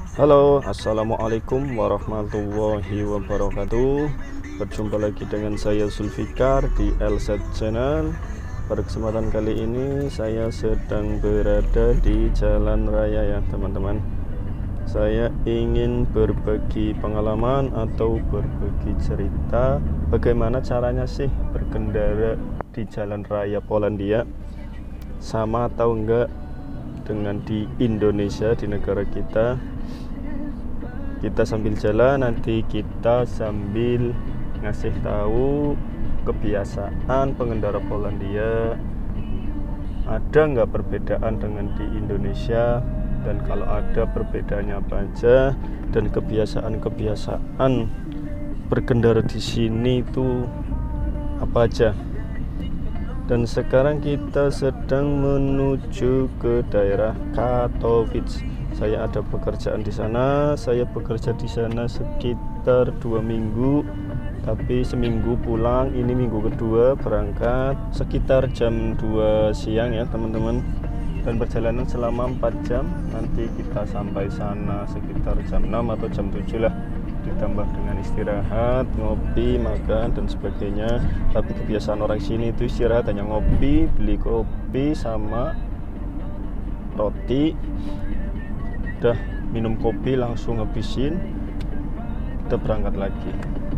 Halo, assalamualaikum warahmatullahi wabarakatuh. Berjumpa lagi dengan saya Zulfikar di LZ Channel. Pada kesempatan kali ini saya sedang berada di jalan raya ya teman-teman. Saya ingin berbagi pengalaman atau berbagi cerita bagaimana caranya sih berkendara di jalan raya Polandia. Sama atau enggak dengan di Indonesia, di negara kita. Kita sambil jalan, nanti kita sambil ngasih tahu kebiasaan pengendara Polandia. Ada nggak perbedaan dengan di Indonesia, dan kalau ada perbedaannya apa aja, dan kebiasaan-kebiasaan berkendara di sini itu apa aja. Dan sekarang kita sedang menuju ke daerah Katowice. Saya ada pekerjaan di sana. Saya bekerja di sana sekitar 2 minggu, tapi seminggu pulang. Ini minggu kedua berangkat sekitar jam 2 siang ya teman-teman. Dan perjalanan selama 4 jam. Nanti kita sampai sana sekitar jam 6 atau jam 7 lah. Ditambah dengan istirahat, ngopi, makan dan sebagainya. Tapi kebiasaan orang sini itu istirahat hanya ngopi, beli kopi sama roti. Udah minum kopi langsung ngabisin, kita berangkat lagi.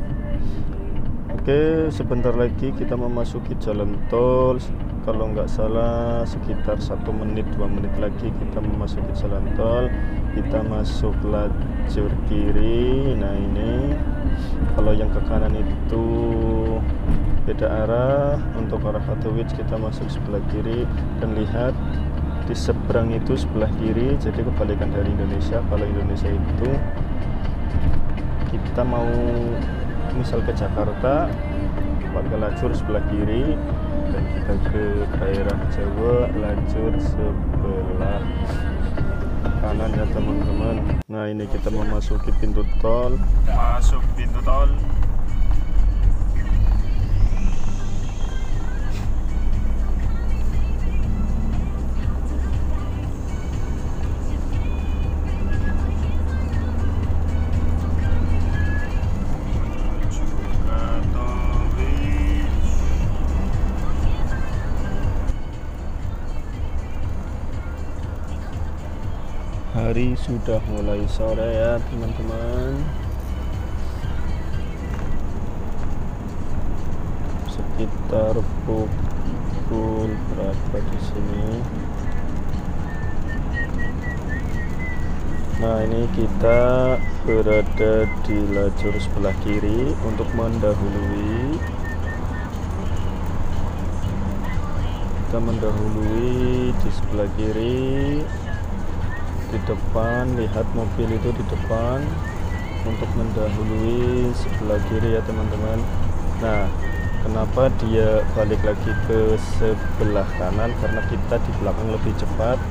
Oke, sebentar lagi kita memasuki jalan tol. Kalau nggak salah sekitar 1 menit 2 menit lagi kita memasuki jalan tol. Kita masuk lajur kiri. Nah ini kalau yang ke kanan itu beda arah. Untuk arah Katowice kita masuk sebelah kiri, dan lihat di seberang itu sebelah kiri, jadi kebalikan dari Indonesia. Kalau Indonesia itu kita mau misal ke Jakarta pakai lajur sebelah kiri, dan kita ke daerah Jawa lajur sebelah kanan ya teman-teman. Nah ini kita memasuki pintu tol. Masuk pintu tol. Hari sudah mulai sore ya teman-teman. Sekitar pukul berapa di sini? Nah ini kita berada di lajur sebelah kiri untuk mendahului. Kita mendahului di sebelah kiri. Di depan, lihat mobil itu di depan untuk mendahului sebelah kiri ya teman-teman. Nah kenapa dia balik lagi ke sebelah kanan? Karena kita di belakang lebih cepat.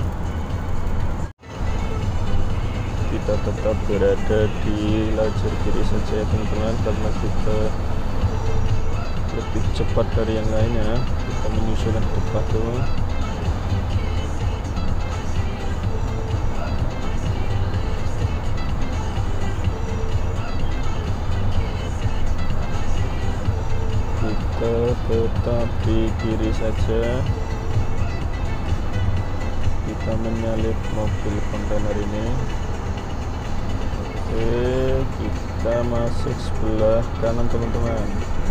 Kita tetap berada di lajur kiri saja ya teman-teman, karena kita lebih cepat dari yang lainnya. Kita menyusul yang depan tuh. Tetap di kiri saja. Kita menyalip mobil kontainer ini. Oke, kita masuk sebelah kanan teman-teman.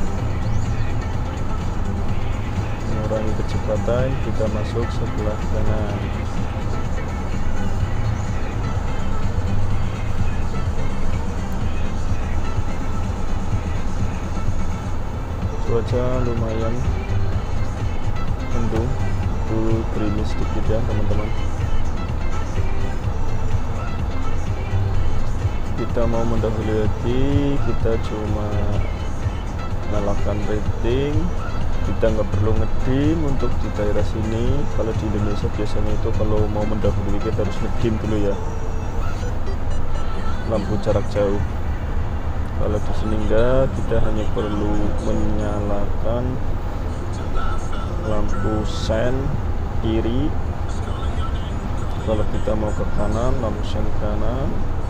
Mengurangi kecepatan, kita masuk sebelah kanan. Cuaca lumayan mendung, gerimis sedikit ya teman-teman. Kita mau mendahului lagi, kita cuma nyalakan rating. Kita nggak perlu ngedim untuk di daerah sini. Kalau di Indonesia biasanya itu kalau mau mendahului kita harus ngedim dulu ya, lampu jarak jauh. Kalau di sini enggak, kita hanya perlu menyalakan lampu sen kiri Kalau kita mau ke kanan, langsung kanan.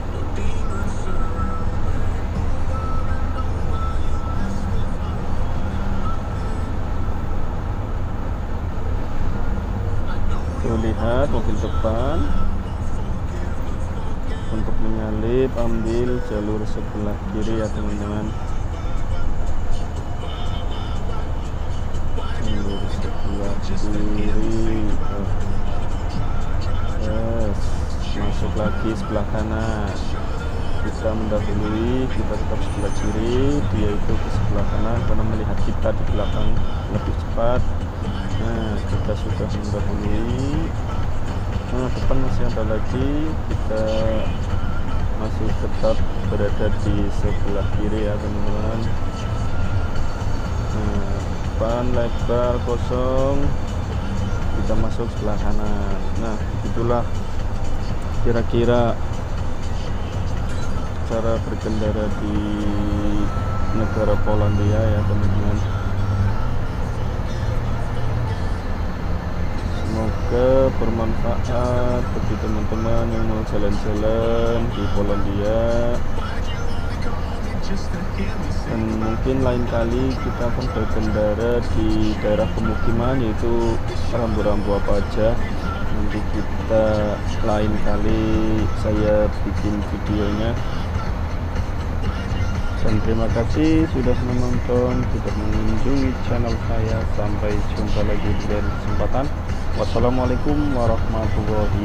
Tuh lihat mobil depan. Untuk menyalip, ambil jalur sebelah kiri ya teman-teman. Jalur sebelah kiri. Yes. Masuk lagi sebelah kanan. Kita mendahului, kita tetap sebelah kiri, dia itu ke sebelah kanan karena melihat kita di belakang lebih cepat. Nah, kita sudah mendahului. Nah, depan masih ada lagi, kita masih tetap berada di sebelah kiri ya teman-teman. Nah, depan lebar kosong, kita masuk sebelah kanan. Nah, itulah kira-kira cara berkendara di negara Polandia ya teman-teman. Semoga bermanfaat bagi teman-teman yang mau jalan-jalan di Polandia. Dan mungkin lain kali kita akan berkendara di daerah pemukiman, yaitu rambu-rambu apa aja. Nanti kita lain kali saya bikin videonya. Dan terima kasih sudah menonton, sudah mengunjungi channel saya. Sampai jumpa lagi di lain kesempatan. Wassalamualaikum warahmatullahi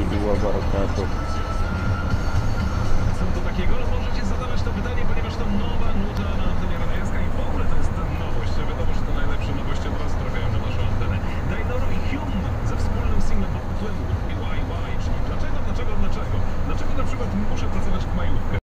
wabarakatuh.